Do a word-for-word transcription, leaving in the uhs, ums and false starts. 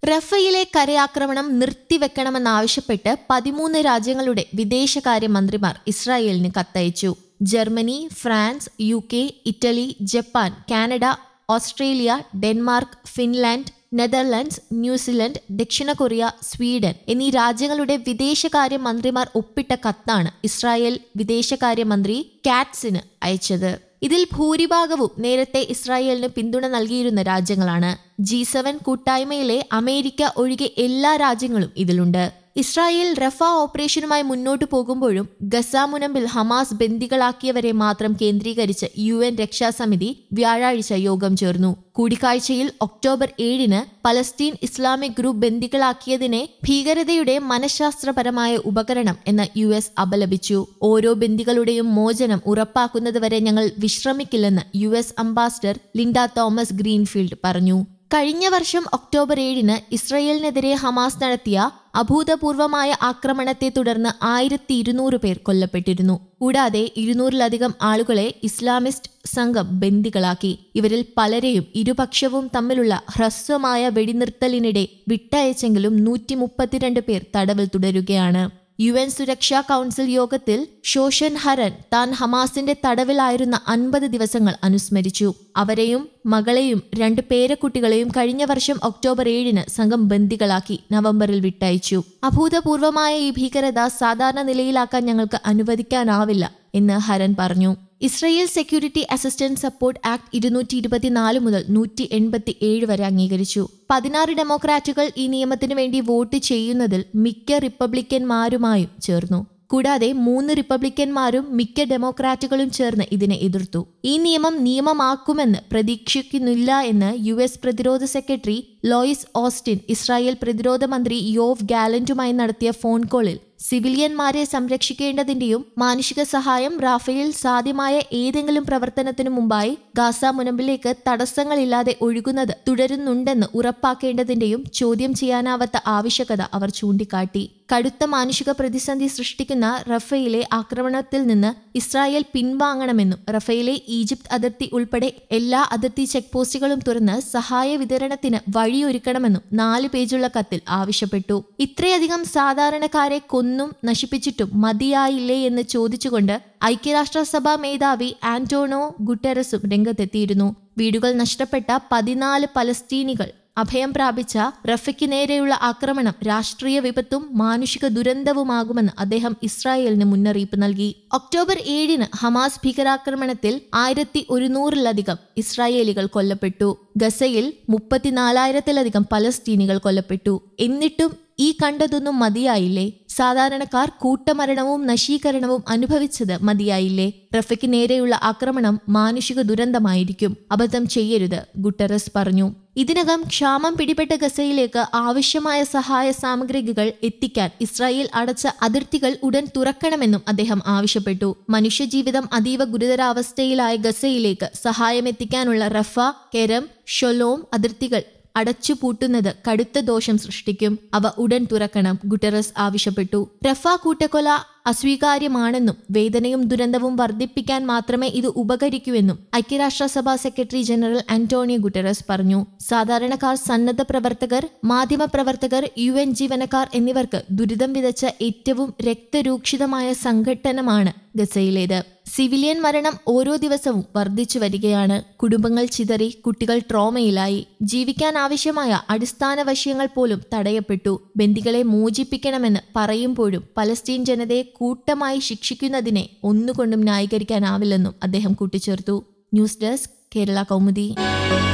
റഫയിലെ കരയാക്രമണം നിർത്തിവെക്കണമെന്നാവശ്യപ്പെട്ട് പതിമൂന്ന് രാജ്യങ്ങളുടെ വിദേശകാര്യമന്ത്രിമാർ ഇസ്രായേലിന് കത്തയച്ചു. Germany, France, U K, Italy, Japan, Canada, Australia, Denmark, Finland, Netherlands, New Zealand, ദക്ഷിണ കൊറിയ, സ്വീഡൻ എന്നീ രാജ്യങ്ങളുടെ വിദേശകാര്യ മന്ത്രിമാർ ഒപ്പിട്ട കത്താണ് ഇസ്രായേൽ വിദേശകാര്യമന്ത്രി കാറ്റ്സിന് അയച്ചത്. ഇതിൽ ഭൂരിഭാഗവും നേരത്തെ ഇസ്രായേലിന് പിന്തുണ നൽകിയിരുന്ന രാജ്യങ്ങളാണ്. ജി സെവൻ കൂട്ടായ്മയിലെ അമേരിക്ക ഒഴികെ എല്ലാ രാജ്യങ്ങളും ഇതിലുണ്ട്. ഇസ്രായേൽ റഫ ഓപ്പറേഷനുമായി മുന്നോട്ടു പോകുമ്പോഴും ഗസ മുനമ്പിൽ ഹമാസ് ബന്ദികളാക്കിയവരെ മാത്രം കേന്ദ്രീകരിച്ച് യു എൻ രക്ഷാസമിതി വ്യാഴാഴ്ച യോഗം ചേർന്നു. കൂടിക്കാഴ്ചയിൽ ഒക്ടോബർ ഏഴിന് പലസ്തീൻ ഇസ്ലാമിക് ഗ്രൂപ്പ് ബന്ദികളാക്കിയതിനെ ഭീകരതയുടെ മനഃശാസ്ത്രപരമായ ഉപകരണം എന്ന് യു എസ് അപലപിച്ചു. ഓരോ ബന്ദികളുടെയും മോചനം ഉറപ്പാക്കുന്നതുവരെ ഞങ്ങൾ വിശ്രമിക്കില്ലെന്ന് U S ambassador Linda Thomas Greenfield പറഞ്ഞു. കഴിഞ്ഞ വർഷം ഒക്ടോബർ ഏഴിന് ഇസ്രയേലിനെതിരെ ഹമാസ് നടത്തിയ അഭൂതപൂർവമായ ആക്രമണത്തെ തുടർന്ന് ആയിരത്തി ഇരുന്നൂറ് പേർ കൊല്ലപ്പെട്ടിരുന്നു. കൂടാതെ ഇരുന്നൂറിലധികം ആളുകളെ ഇസ്ലാമിസ്റ്റ് സംഘം ബന്ദികളാക്കി. ഇവരിൽ പലരെയും ഇരുപക്ഷവും തമ്മിലുള്ള ഹ്രസ്വമായ വെടിനിർത്തലിനിടെ വിട്ടയച്ചെങ്കിലും നൂറ്റി മുപ്പത്തിരണ്ട് പേർ തടവിൽ തുടരുകയാണ്. യു എൻ സുരക്ഷാ കൗൺസിൽ യോഗത്തിൽ ഷോഷൻ ഹരൻ താൻ ഹമാസിന്റെ തടവിലായിരുന്ന അൻപത് ദിവസങ്ങൾ അനുസ്മരിച്ചു. അവരെയും മകളെയും രണ്ട് പേരക്കുട്ടികളെയും കഴിഞ്ഞ വർഷം ഒക്ടോബർ ഏഴിന് സംഘം ബന്ദികളാക്കി നവംബറിൽ വിട്ടയച്ചു. അഭൂതപൂർവമായ ഈ ഭീകരത സാധാരണ നിലയിലാക്കാൻ ഞങ്ങൾക്ക് അനുവദിക്കാനാവില്ല എന്ന് ഹരൻ പറഞ്ഞു. Israel security assistance support act ഇരുന്നൂറ്റി ഇരുപത്തിനാല് മുതൽ നൂറ്റി എൺപത്തി ഏഴ് വരെ അംഗീകരിച്ചു. പതിനാറ് ഡെമോക്രാറ്റുകൾ ഈ നിയമത്തിനു വേണ്ടി വോട്ട് ചെയ്യുന്നതിൽ മിക്ക റിപ്പബ്ലിക്കന്മാരുമായും ചേർന്നു. കൂടാതെ മൂന്ന് റിപ്പബ്ലിക്കന്മാരും മിക്ക ഡെമോക്രാറ്റുകളും ചേർന്ന് ഇതിനെ എതിർത്തു. ഈ നിയമം നിയമമാക്കുമെന്ന് പ്രതീക്ഷിക്കുന്നില്ല എന്ന് യു എസ് പ്രതിരോധ സെക്രട്ടറി ലോയിസ് ഓസ്റ്റിൻ ഇസ്രായേൽ പ്രതിരോധ മന്ത്രി യോവ് ഗാലന്റുമായി നടത്തിയ ഫോൺ കോളിൽ സിവിലിയന്മാരെ സംരക്ഷിക്കേണ്ടതിന്റെയും മാനുഷിക സഹായം റാഫേൽ സാധ്യമായ ഏതെങ്കിലും പ്രവർത്തനത്തിനു മുമ്പായി ഗാസ മുനമ്പിലേക്ക് തടസ്സങ്ങളില്ലാതെ ഒഴുകുന്നത് തുടരുന്നുണ്ടെന്ന് ഉറപ്പാക്കേണ്ടതിന്റെയും ചോദ്യം ചെയ്യാനാവാത്ത ആവശ്യകത അവർ ചൂണ്ടിക്കാട്ടി. കടുത്ത മാനുഷിക പ്രതിസന്ധി സൃഷ്ടിക്കുന്ന റഫയിലെ ആക്രമണത്തിൽ നിന്ന് ഇസ്രായേൽ പിൻവാങ്ങണമെന്നും റഫയിലെ ഈജിപ്ത് അതിർത്തി ഉൾപ്പെടെ എല്ലാ അതിർത്തി ചെക്ക് പോസ്റ്റുകളും തുറന്ന് സഹായ വിതരണത്തിന് വഴിയൊരുക്കണമെന്നും നാല് പേജുള്ള കത്തിൽ ആവശ്യപ്പെട്ടു. ഇത്രയധികം സാധാരണക്കാരെ കൊന്നും നശിപ്പിച്ചിട്ടും മതിയായില്ലേ എന്ന് ചോദിച്ചുകൊണ്ട് ഐക്യരാഷ്ട്രസഭാ മേധാവി ആന്റോണിയോ ഗുട്ടറസും രംഗത്തെത്തിയിരുന്നു. വീടുകൾ നഷ്ടപ്പെട്ട പതിനാല് പലസ്തീനികൾ അഭയം പ്രാപിച്ച റഫയ്ക്ക് നേരെയുള്ള ആക്രമണം രാഷ്ട്രീയ വിപത്തും മാനുഷിക ദുരന്തവുമാകുമെന്ന് അദ്ദേഹം ഇസ്രായേലിന് മുന്നറിയിപ്പ് നൽകി. ഒക്ടോബർ ഏഴിന് ഹമാസ് ഭീകരാക്രമണത്തിൽ ആയിരത്തി ഒരുന്നൂറിലധികം ഇസ്രായേലികൾ കൊല്ലപ്പെട്ടു. ഗസയിൽ മുപ്പത്തിനാലായിരത്തിലധികം പലസ്തീനികൾ കൊല്ലപ്പെട്ടു. എന്നിട്ടും ഈ കണ്ടതൊന്നും മതിയായില്ലേ? സാധാരണക്കാർ കൂട്ടമരണവും നശീകരണവും അനുഭവിച്ചത് മതിയായില്ലേ? റഫയ്ക്ക് നേരെയുള്ള ആക്രമണം മാനുഷിക ദുരന്തമായിരിക്കും. അബദ്ധം ചെയ്യരുത്, ഗുട്ടറസ് പറഞ്ഞു. ഇതിനകം ക്ഷാമം പിടിപെട്ട ഗസയിലേക്ക് ആവശ്യമായ സഹായ സാമഗ്രികൾ എത്തിക്കാൻ ഇസ്രായേൽ അടച്ച അതിർത്തികൾ ഉടൻ തുറക്കണമെന്നും അദ്ദേഹം ആവശ്യപ്പെട്ടു. മനുഷ്യജീവിതം അതീവ ഗുരുതരാവസ്ഥയിലായ ഗസയിലേക്ക് സഹായമെത്തിക്കാനുള്ള റഫ, കെരം, ഷൊലോം അതിർത്തികൾ അടച്ചുപൂട്ടുന്നത് കടുത്ത ദോഷം സൃഷ്ടിക്കും. അവ ഉടൻ തുറക്കണം, ഗുട്ടറസ് ആവശ്യപ്പെട്ടു. റഫ കൂട്ടക്കൊല അസ്വീകാര്യമാണെന്നും വേദനയും ദുരന്തവും വർദ്ധിപ്പിക്കാൻ മാത്രമേ ഇത് ഉപകരിക്കൂവെന്നും ഐക്യരാഷ്ട്രസഭാ സെക്രട്ടറി ജനറൽ ആന്റോണിയോ ഗുട്ടറസ് പറഞ്ഞു. സാധാരണക്കാർ, സന്നദ്ധ പ്രവർത്തകർ, മാധ്യമപ്രവർത്തകർ, യു എൻ ജീവനക്കാർ എന്നിവർക്ക് ദുരിതം വിതച്ച ഏറ്റവും രക്തരൂക്ഷിതമായ സംഘട്ടനമാണ് ഗസയിലേത്. സിവിലിയൻ മരണം ഓരോ ദിവസവും വർദ്ധിച്ചു വരികയാണ്. കുടുംബങ്ങൾ ചിതറി, കുട്ടികൾ ട്രോമയിലായി. ജീവിക്കാൻ ആവശ്യമായ അടിസ്ഥാന വശ്യങ്ങൾ പോലും തടയപ്പെട്ടു. ബന്ദികളെ മോചിപ്പിക്കണമെന്ന് പറയുമ്പോഴും പലസ്തീൻ ജനതയെ കൂട്ടമായി ശിക്ഷിക്കുന്നതിനെ ഒന്നുകൊണ്ടും ന്യായീകരിക്കാനാവില്ലെന്നും അദ്ദേഹം കൂട്ടിച്ചേർത്തു. News desk, Kerala Kaumudi.